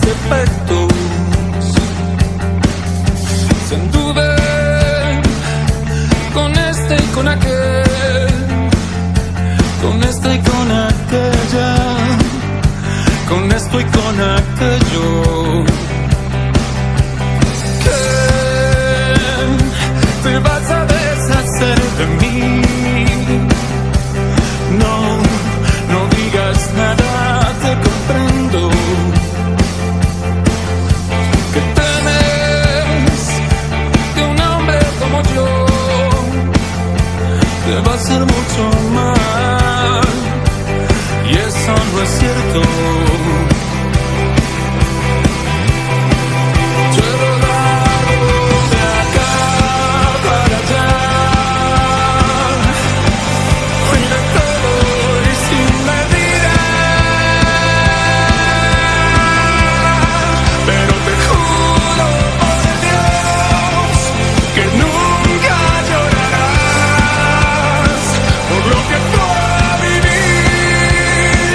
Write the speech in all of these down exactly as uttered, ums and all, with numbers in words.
defectos. Se anduve con este y con aquel, con este y con aquella, con esto y con aquello. ¿Qué te vas a deshacer de mí? No, no digas nada, te comprendo. Que temes que un hombre como yo te va a hacer mucho mal, y eso no es cierto. Yo he rodado de acá para allá, fui de todo y sin medida, pero te juro por Dios que nunca llorarás por lo que pueda vivir.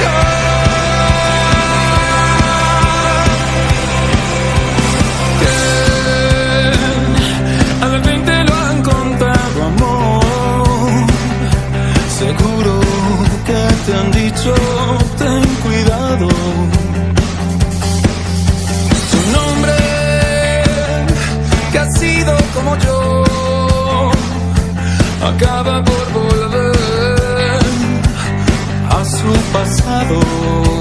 Que al fin te lo han contado, amor. Seguro que te han dicho ten cuidado. Un hombre que ha sido como yo acaba por volver a su pasado.